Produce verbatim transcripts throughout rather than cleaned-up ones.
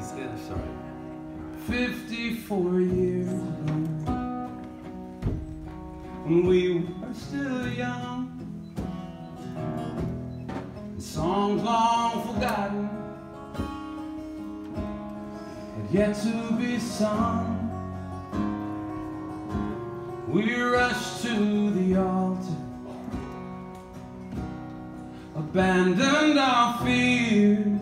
together, sorry. Fifty-four years ago, when we were still young, and songs long forgotten had yet to be sung. We rushed to the altar, abandoned our fears,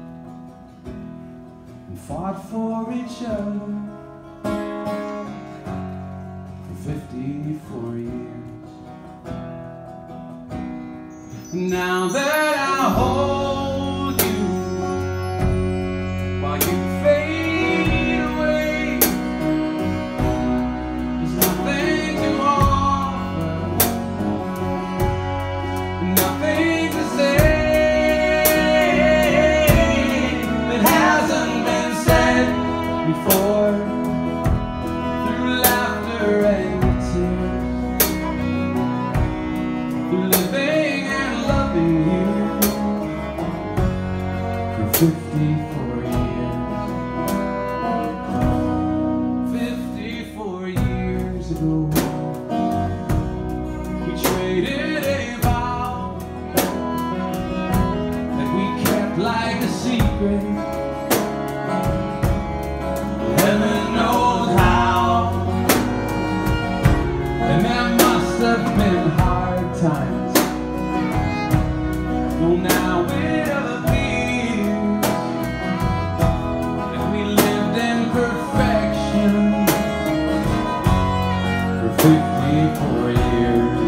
and fought for each other for fifty-four years. Now that I hold you while you fade away, there's nothing to offer, nothing to say that hasn't been said before, through laughter and tears, through living and loving you for fifty-four years. Fifty-four years ago, we traded a vow that we kept like a secret. Heaven knows how, and there must have been hard times. Well, now it appears that we lived in perfection for fifty-four years.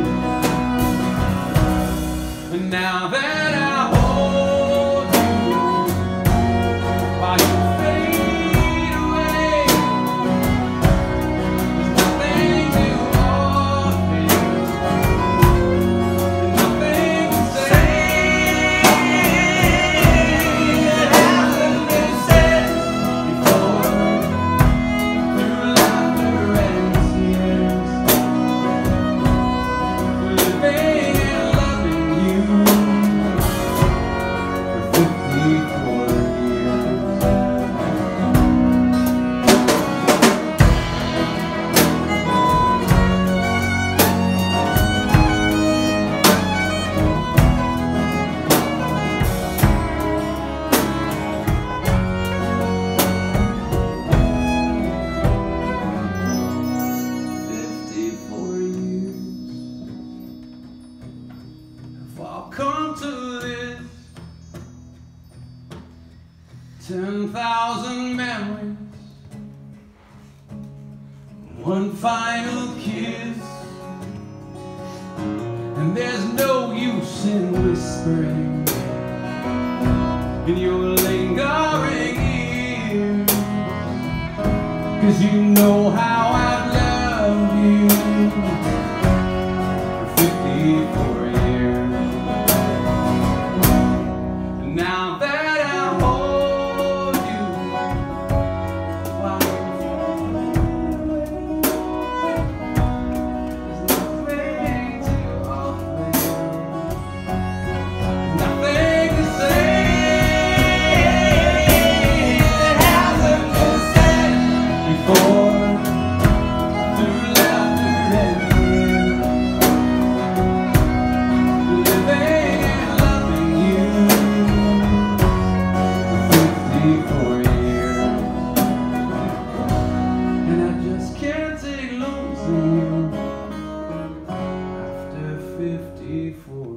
And now that I hold you while you fade away, there's nothing to offer you, and nothing to say that hasn't been said before, through laughter and tears, living and loving you for fifty-four years. Fifty-four years have all come to this. Ten thousand memories, one final kiss, and there's no use in whispering in your lingering ears, 'cause you know how I've loved you for fifty-four years. And now that I hold you while you fade away, there's nothing to offer you, nothing to say that hasn't been said before, through laughter and tears, living and loving you for fifty-four years. And I just can't take losing you after fifty-four